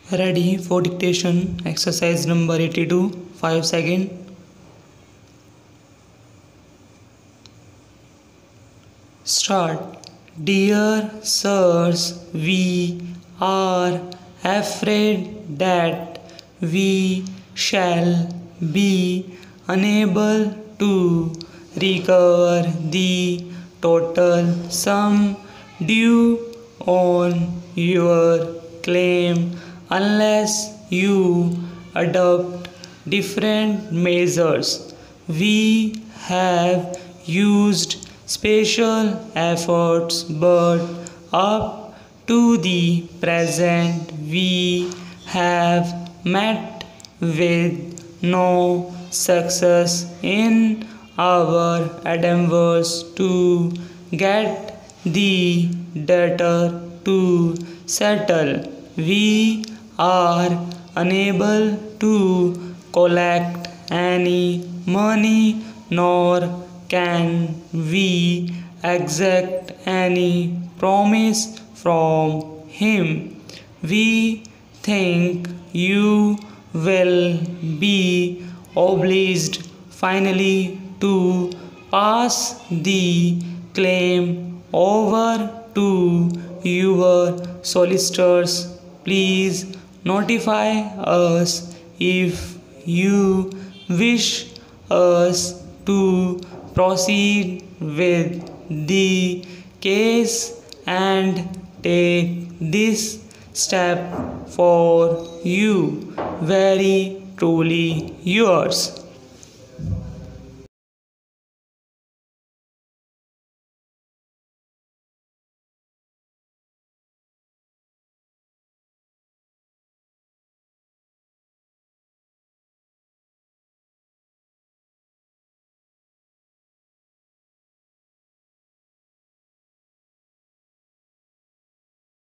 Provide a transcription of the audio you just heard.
Ready for dictation. Exercise number 82. 5 seconds. Start. Dear sirs, we are afraid that we shall be unable to recover the total sum due on your claim unless you adopt different measures. We have used special efforts, but up to the present we have met with no success in our endeavors to get the debtor to settle. We are unable to collect any money, nor can we exact any promise from him. We think you will be obliged finally to pass the claim over to your solicitors. Please notify us if you wish us to proceed with the case and take this step for you. Very truly yours.